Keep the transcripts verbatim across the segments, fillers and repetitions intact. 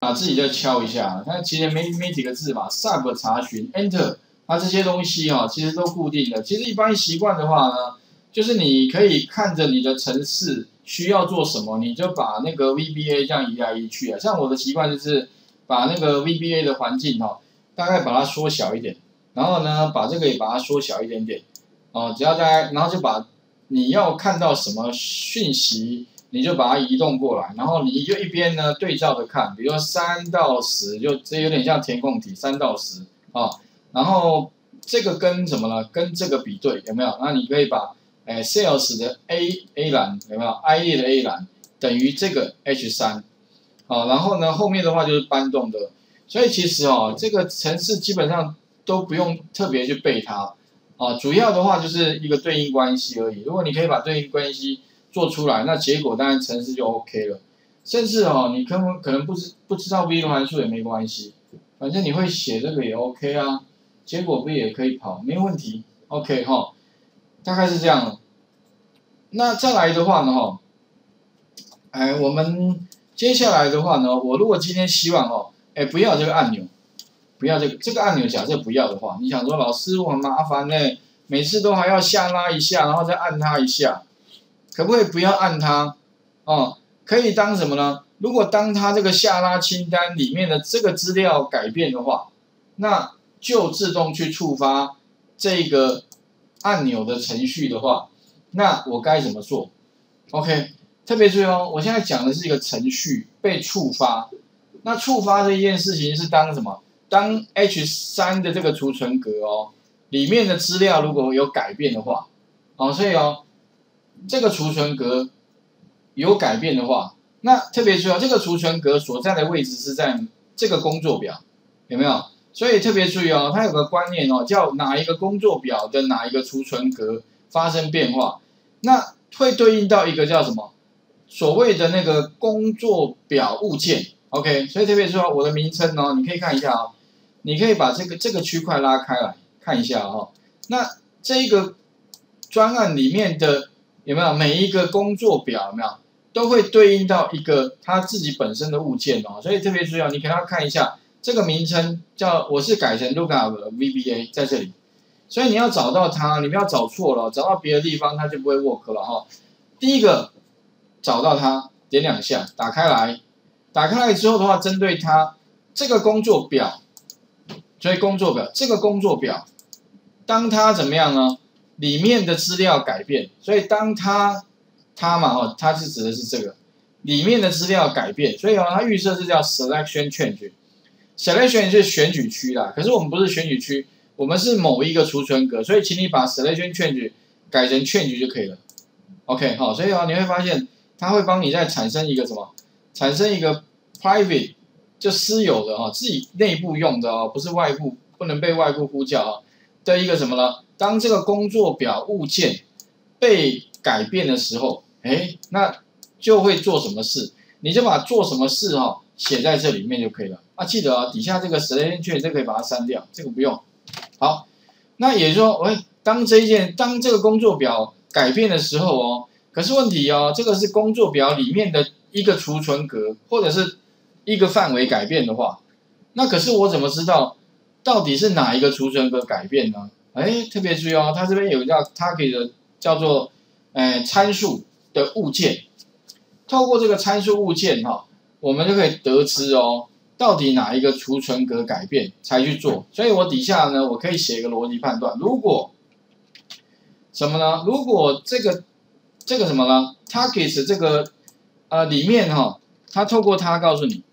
啊，自己再敲一下。它其实没没几个字嘛 ，sub 查询 enter， 它这些东西哈、哦，其实都固定的。其实一般习惯的话呢，就是你可以看着你的程式需要做什么，你就把那个 V B A 这样移来移去啊。像我的习惯就是把那个 V B A 的环境哈、哦，大概把它缩小一点，然后呢，把这个也把它缩小一点点。哦，只要大概，然后就把你要看到什么讯息。你就把它移动过来，然后你就一边呢对照着看，比如说三到十，就这有点像填空题，三到十啊，然后这个跟什么呢？跟这个比对有没有？那你可以把哎 sales 的 A A 栏有没有 ？I 列的 A 栏等于这个 H 三，好，然后呢后面的话就是搬动的，所以其实哦这个程式基本上都不用特别去背它啊，主要的话就是一个对应关系而已。如果你可以把对应关系做出来，那结果当然程式就 OK 了。甚至哦，你可能可能不知不知道 V 函数也没关系，反正你会写这个也 OK 啊，结果不也可以跑，没问题 ，OK 哈、哦，大概是这样。那再来的话呢哈，哎，我们接下来的话呢，我如果今天希望哦，哎不要这个按钮，不要这个这个按钮，假设不要的话，你想说老师我很麻烦呢，每次都还要下拉一下，然后再按它一下。可不可以不要按它？哦，可以当什么呢？如果当它这个下拉清单里面的这个资料改变的话，那就自动去触发这个按钮的程序的话，那我该怎么做 ？OK， 特别注意哦，我现在讲的是一个程序被触发。那触发这一件事情是当什么？当 H 三 的这个储存格哦，里面的资料如果有改变的话，哦，所以哦。这个储存格有改变的话，那特别注意哦，这个储存格所在的位置是在这个工作表，有没有？所以特别注意哦，它有个观念哦，叫哪一个工作表的哪一个储存格发生变化，那会对应到一个叫什么？所谓的那个工作表物件 ，OK？ 所以特别注意哦，我的名称哦，你可以看一下哦，你可以把这个这个区块拉开来看一下哦。那这一个专案里面的。有没有每一个工作表有没有都会对应到一个它自己本身的物件哦，所以特别重要，你可能要看一下这个名称叫我是改成 lookup V B A 在这里，所以你要找到它，你不要找错了，找到别的地方它就不会 work 了哈、哦。第一个找到它，点两下，打开来，打开来之后的话，针对它这个工作表，所以工作表这个工作表，当它怎么样呢？里面的资料改变，所以当它它嘛哦，它是指的是这个里面的资料改变，所以哦，它预设是叫 selection change，selection 是选举区啦，可是我们不是选举区，我们是某一个储存格，所以请你把 selection change 改成 change 就可以了。OK 好，所以哦，你会发现它会帮你再产生一个什么？产生一个 private 就私有的哦，自己内部用的哦，不是外部，不能被外部呼叫哦的一个什么呢？当这个工作表物件被改变的时候，哎，那就会做什么事？你就把做什么事哈、哦、写在这里面就可以了。啊，记得啊，底下这个 selection change 这可以把它删掉，这个不用。好，那也就是说，喂，当这一件当这个工作表改变的时候哦，可是问题哦，这个是工作表里面的一个储存格或者是一个范围改变的话，那可是我怎么知道到底是哪一个储存格改变呢？哎，特别注意哦，它这边有个叫 target 的叫做，呃，参数的物件，透过这个参数物件哈、哦，我们就可以得知哦，到底哪一个储存格改变才去做。所以我底下呢，我可以写一个逻辑判断，如果什么呢？如果这个这个什么呢 ？target 这个呃里面哈、哦，它透过它告诉你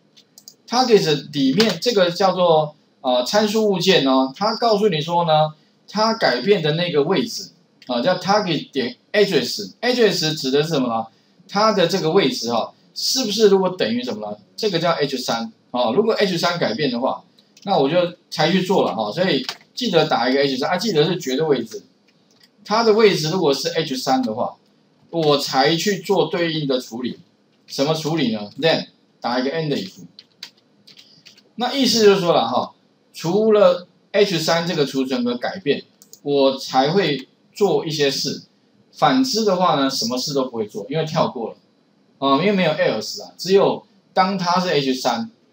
，target 里面这个叫做呃参数物件哦，它告诉你说呢。它改变的那个位置啊，叫 target 点 address，address 指的是什么呢？它的这个位置哈、啊，是不是如果等于什么呢？这个叫 H 三啊，如果 H 三改变的话，那我就才去做了哈、啊。所以记得打一个 H 三啊，记得是绝对位置。它的位置如果是 H 三的话，我才去做对应的处理。什么处理呢 ？Then 打一个 end if。那意思就是说了哈，除了H 三 这个储存格改变，我才会做一些事。反之的话呢，什么事都不会做，因为跳过了，啊、呃，因为没有 else 啊，只有当它是 H 三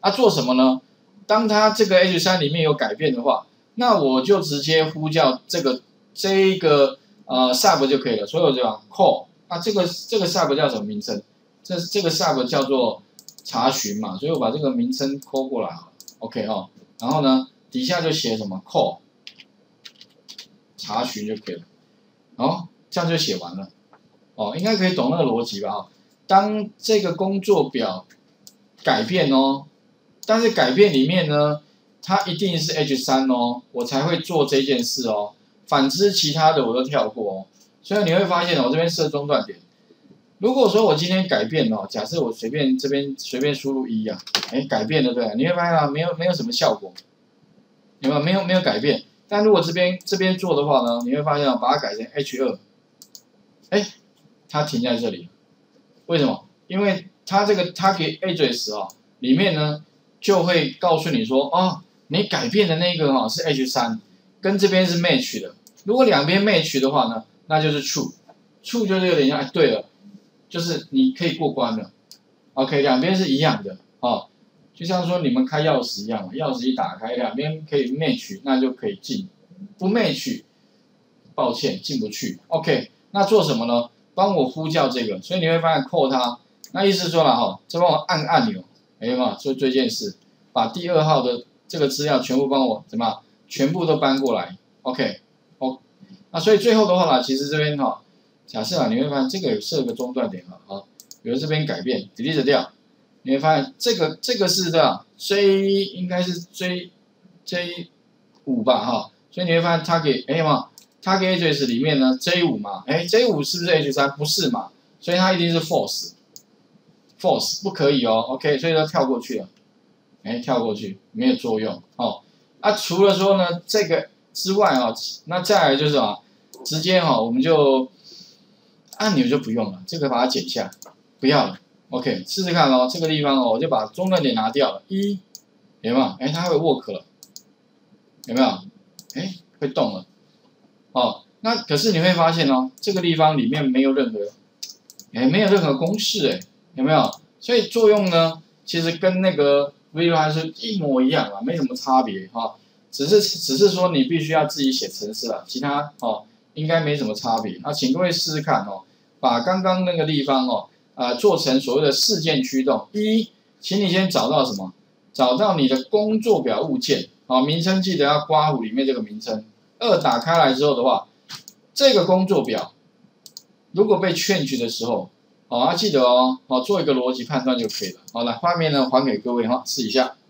啊，做什么呢？当它这个 H 三 里面有改变的话，那我就直接呼叫这个这一个呃 sub 就可以了。所以我就讲 call， 那这个这个 sub 叫什么名称？这这个 sub 叫做查询嘛，所以我把这个名称 call 过来好了 ，OK 哦。然后呢，底下就写什么 call 查询就可以了。哦，这样就写完了。哦，应该可以懂那个逻辑吧？哈，当这个工作表改变哦，但是改变里面呢，它一定是 H 三 哦，我才会做这件事哦。反之，其他的我都跳过哦。所以你会发现，我这边设中断点。如果说我今天改变哦，假设我随便这边随便输入一啊，哎，改变了对吧？你会发现啊，没有没有什么效果，有没有？没有没有改变。但如果这边这边做的话呢，你会发现啊，把它改成 H 二，哎，它停在这里，为什么？因为它这个 target address 哦，里面呢就会告诉你说，哦，你改变的那个哈、哦、是 H 三，跟这边是 match 的。如果两边 match 的话呢，那就是 true，true 就是有点像，哎，对了，就是你可以过关了。OK， 两边是一样的哦，就像说你们开钥匙一样，钥匙一打开，两边可以 match， 那就可以进；不 match， 抱歉，进不去。OK， 那做什么呢？帮我呼叫这个，所以你会发现扣它，那意思说了哈，再帮我按按钮，哎嘛，做这件事，把第二号的这个资料全部帮我怎么样，全部都搬过来。OK， 哦，那所以最后的话呢，其实这边哈，假设啊，你会发现这个有设个中断点哈，好，比如这边改变 delete 掉，你会发现这个这个是这样 J 应该是 J J 五吧哈，所以你会发现它给哎嘛。target address 里面呢 J 五 嘛，哎 J 五 是不是 H 三？ 不是嘛，所以它一定是 false，false 不可以哦 ，OK， 所以它跳过去了，哎跳过去没有作用哦。啊，除了说呢这个之外啊、哦，那再来就是啊，直接哈、哦、我们就按钮就不用了，这个把它剪下，不要了 ，OK， 试试看哦，这个地方哦我就把中断点拿掉了，一有没有？哎它会 work 了，有没有？哎会动了。哦，那可是你会发现哦，这个地方里面没有任何，哎，没有任何公式，哎，有没有？所以作用呢，其实跟那个 Visual 是一模一样啊，没什么差别哈、哦，只是只是说你必须要自己写程式了，其他哦应该没什么差别。那请各位试试看哦，把刚刚那个地方哦，呃，做成所谓的事件驱动。一，请你先找到什么？找到你的工作表物件，好、哦，名称记得要括弧里面这个名称。二打开来之后的话，这个工作表如果被 change 的时候，好、哦，要记得哦，好、哦，做一个逻辑判断就可以了。好，来画面呢还给各位哈，试一下。